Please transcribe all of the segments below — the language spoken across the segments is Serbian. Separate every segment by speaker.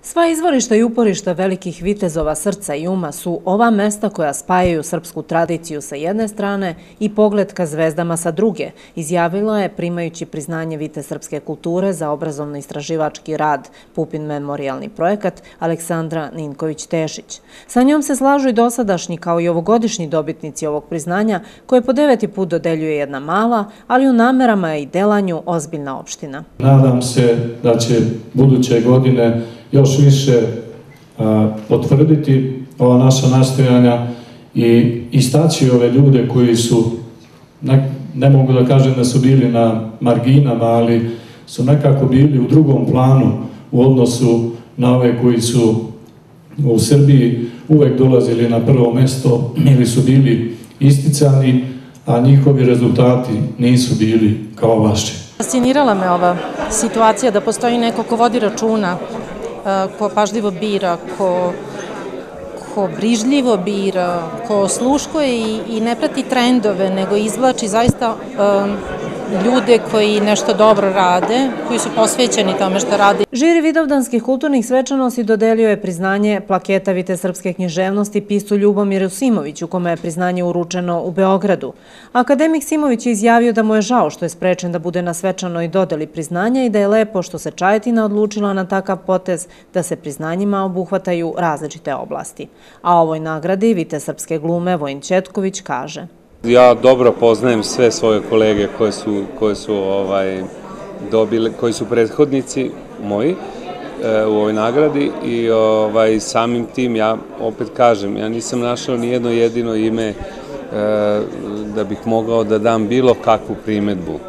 Speaker 1: Sva izvorišta i uporišta velikih vitezova srca i uma su ova mesta koja spajaju srpsku tradiciju sa jedne strane i pogled ka zvezdama sa druge, izjavila je primajući priznanje Vitez srpske kulture za obrazovno-istraživački rad Pupin memorijalni projekat Aleksandra Ninković-Tešić. Sa njom se slažu i dosadašnji kao i ovogodišnji dobitnici ovog priznanja koje po 9. put dodeljuje jedna mala, ali u namerama i delanju ozbiljna opština.
Speaker 2: Nadam se da će buduće godine još više potvrditi ova naša nastojanja i istaći ove ljude koji su, ne mogu da kažem da su bili na marginama, ali su nekako bili u drugom planu u odnosu na ove koji su u Srbiji uvek dolazili na prvo mesto ili su bili isticani, a njihovi rezultati nisu bili kao vaši.
Speaker 3: Fascinirala me ova situacija da postoji neko ko vodi računa, ko pažljivo bira, ko brižljivo bira, ko osluškuje i ne prati trendove, nego izvlači zaista ljude koji nešto dobro rade, koji su posvećeni tome što rade.
Speaker 1: Žiri Vidovdanskih kulturnih svečanosti dodelio je priznanje plaketa Vitez srpske književnosti piscu Ljubomiru Simoviću, kome je priznanje uručeno u Beogradu. Akademik Simović je izjavio da mu je žao što je sprečen da bude na svečanoj dodeli priznanja i da je lepo što se Čajetina odlučila na takav potez da se priznanjima obuhvataju različite oblasti. A o ovoj nagradi Vitez srpske glume Vojin Ćetković kaže:
Speaker 4: Ja dobro poznajem sve svoje kolege koji su prethodnici moji u ovoj nagradi i samim tim, ja opet kažem, ja nisam našao ni jedno jedino ime da bih mogao da dam bilo kakvu primedbu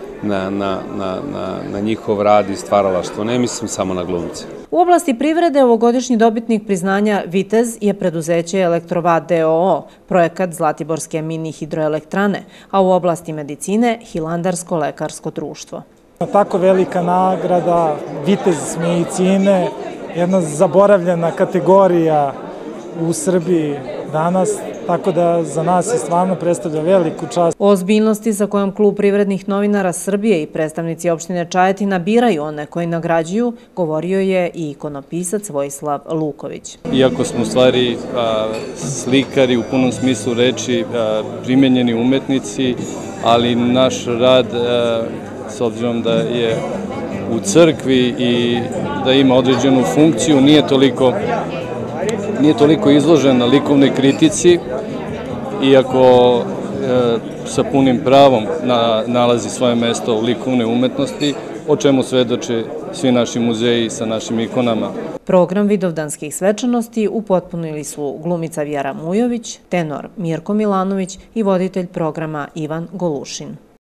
Speaker 4: na njihov rad i stvaralaštvo, ne mislim samo na glumce.
Speaker 1: U oblasti privrede ovogodišnji dobitnik priznanja Vitez je preduzeće Elektrovat d.o.o., projekat Zlatiborske mini hidroelektrane, a u oblasti medicine Hilandarsko lekarsko društvo.
Speaker 5: Tako velika nagrada, Vitez medicine, jedna zaboravljena kategorija u Srbiji danas, tako da za nas je stvarno predstavlja veliku čast.
Speaker 1: O ozbiljnosti sa kojom Klub privrednih novinara Srbije i predstavnici opštine Čajetina biraju one koji nagrađuju, govorio je i ikonopisac Vojislav Luković.
Speaker 6: Iako smo u stvari slikari u punom smislu reči, primenjeni umetnici, ali naš rad, s obzirom da je u crkvi i da ima određenu funkciju, nije toliko izložen na likovnoj kritici, iako sa punim pravom nalazi svoje mesto u likovnoj umetnosti, o čemu svedoče svi naši muzeji sa našim ikonama.
Speaker 1: Program Vidovdanskih svečanosti upotpunili su glumica Vjera Mujović, tenor Mirko Milanović i voditelj programa Ivan Golušin.